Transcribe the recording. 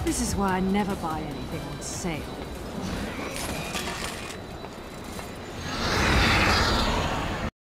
This is why I never buy anything on sale.